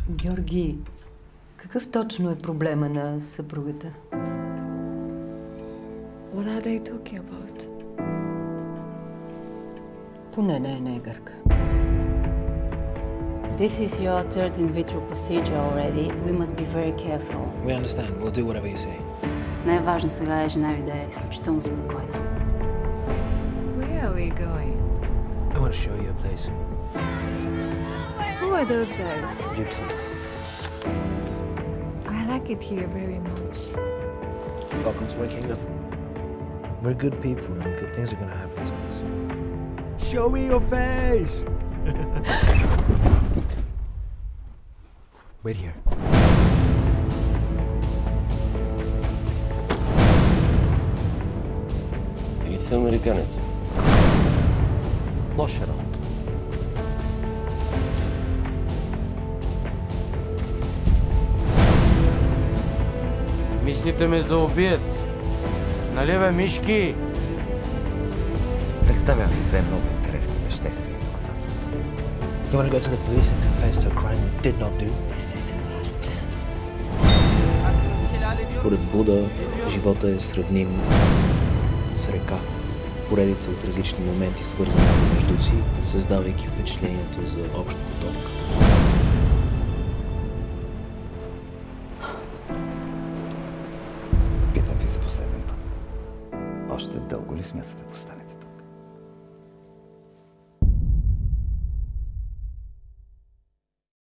Георги, какъв точно е проблема на съпругата? What are they talking about? Поне не е негърка. This is your third in vitro procedure already. We must be very careful. We understand. We'll do whatever you say. Най-важно сега е жена ви да е изключително спокойна. Where are we going? I want to show you a place. Who are those guys? Gypsies. I like it here very much. Welcome to my kingdom. We're good people and good things are going to happen to us. Show me your face! Wait here. Или си американец? Лоша работа. Мислите ме за убиец? Нали бе, мишки? Представям ви две много интересни веществени доказателства. You want to go to the police and confess to a crime you did not do? This is your last chance. Според Буда, живота е сравним с река. Поредица от различни моменти, свързани между си, създавайки впечатлението за общ поток. Питам ви за последен път. Още дълго ли смятате да останете?